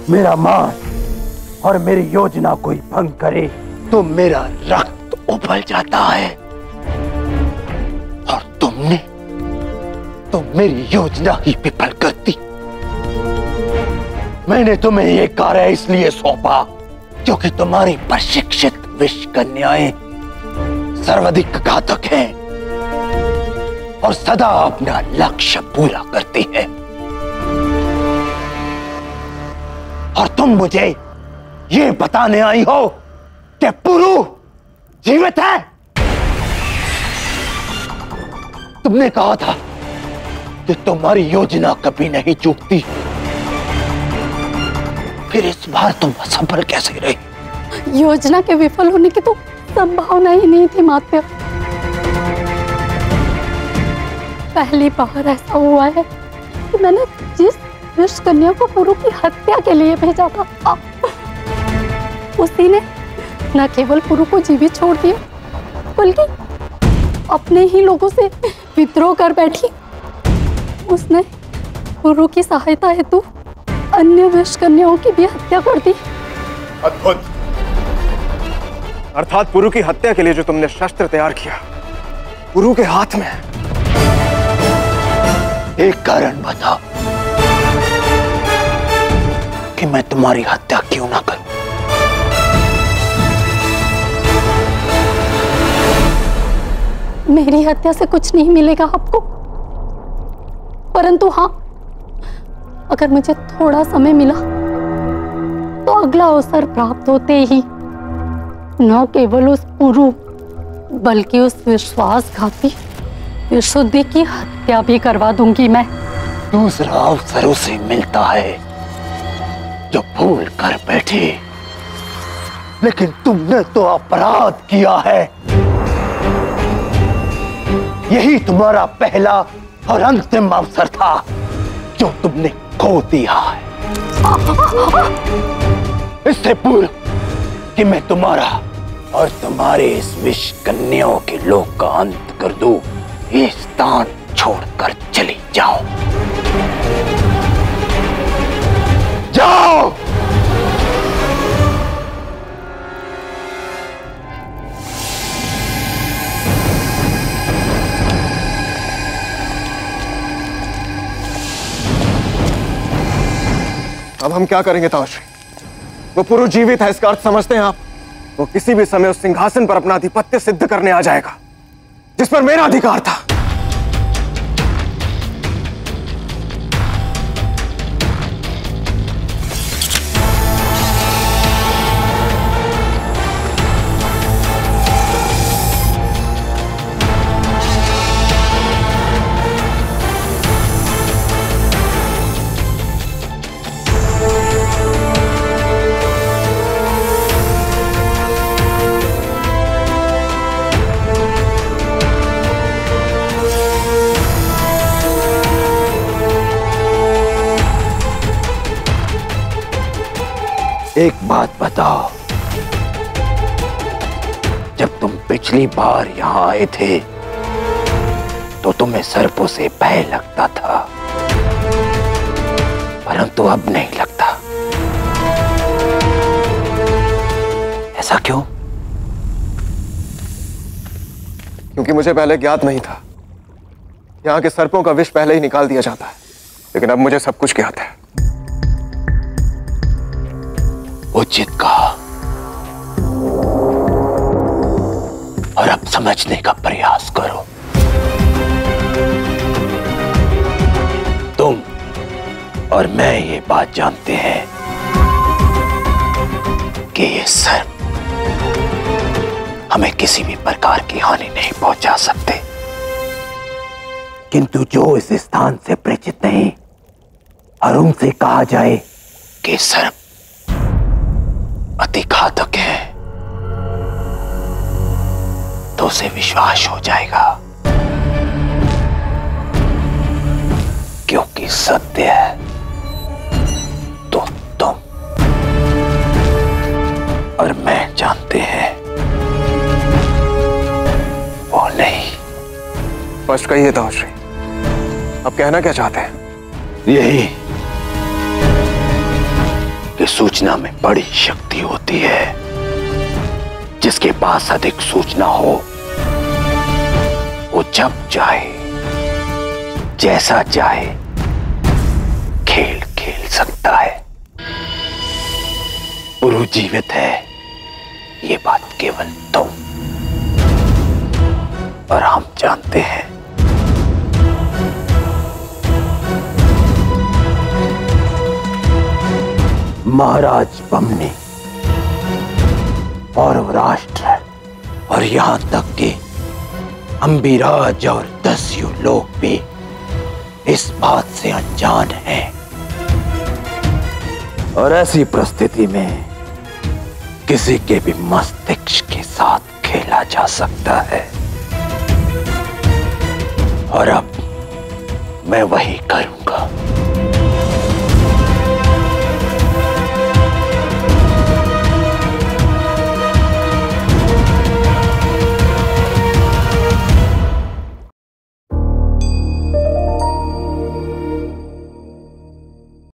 मेरा मान और मेरी योजना कोई भंग करे तो मेरा रक्त उबल जाता है। और तुमने तो मेरी योजना ही विफल कर दी। मैंने तुम्हें ये कार्य इसलिए सौंपा क्योंकि तुम्हारी प्रशिक्षित विष कन्याएं सर्वाधिक घातक हैं और सदा अपना लक्ष्य पूरा करती है। और तुम मुझे ये बताने आई हो कि पुरु जीवित है। तुमने कहा था कि तुम्हारी योजना कभी नहीं चूकती, फिर इस बार तुम असफल कैसे रही? योजना के विफल होने की तो संभावना ही नहीं थी मात्या। पहली बार ऐसा हुआ है कि मैंने जिस विष कन्या को पुरु की हत्या के लिए भेजा था, उसी ने न केवल पुरु को जीवित छोड़ दिया बल्कि अपने ही लोगों से विद्रोह कर बैठी। उसने पुरु की सहायता हेतु अन्य विष कन्याओं की भी हत्या कर दी। अद्भुत। अर्थात पुरु की हत्या के लिए जो तुमने शस्त्र तैयार किया पुरु के हाथ में है। एक कारण बताओ कि मैं तुम्हारी हत्या क्यों ना करूं? मेरी हत्या से कुछ नहीं मिलेगा आपको, परंतु हाँ, अगर मुझे थोड़ा समय मिला तो अगला अवसर प्राप्त होते ही न केवल उस पुरु बल्कि उस विश्वासघाती विशुद्धि की हत्या भी करवा दूंगी मैं। दूसरा अवसर उसे मिलता है जो भूल कर बैठे, लेकिन तुमने तो अपराध किया है। यही तुम्हारा पहला और अंतिम अवसर था जो तुमने खो दिया है। इससे पूर्व कि मैं तुम्हारा और तुम्हारे इस विष कन्याओं के लोक का अंत कर दूं, ये स्थान छोड़कर चली जाओ। जाओ। अब हम क्या करेंगे ताओश्री? वो पुरु जीवित है, इसका अर्थ समझते हैं आप? वो किसी भी समय उस सिंहासन पर अपना आधिपत्य सिद्ध करने आ जाएगा जिस पर मेरा अधिकार था। एक बात बताओ, जब तुम पिछली बार यहां आए थे तो तुम्हें सर्पों से भय लगता था, परंतु अब नहीं लगता। ऐसा क्यों? क्योंकि मुझे पहले ज्ञात नहीं था। यहाँ के सर्पों का विष पहले ही निकाल दिया जाता है, लेकिन अब मुझे सब कुछ ज्ञात है। उचित कहा। और अब समझने का प्रयास करो। तुम और मैं ये बात जानते हैं कि ये सर्प हमें किसी भी प्रकार की हानि नहीं पहुंचा सकते, किंतु जो इस स्थान से परिचित नहीं और उनसे कहा जाए कि सर्प अति घातक है तो उसे विश्वास हो जाएगा, क्योंकि सत्य है तो तुम और मैं जानते हैं, वो नहीं। स्पष्ट कहिए ताओश्री, अब कहना क्या चाहते हैं? यही कि कि सूचना में बड़ी शक्ति होती है। जिसके पास अधिक सूचना हो वो जब चाहे जैसा चाहे खेल खेल सकता है। पुरु जीवित है ये बात केवल तुम और हम जानते हैं। महाराज बमनी और राष्ट्र और यहां तक कि अंबिराज और दस्यु लोग भी इस बात से अनजान हैं। और ऐसी परिस्थिति में किसी के भी मस्तिष्क के साथ खेला जा सकता है। और अब मैं वही करूंगा।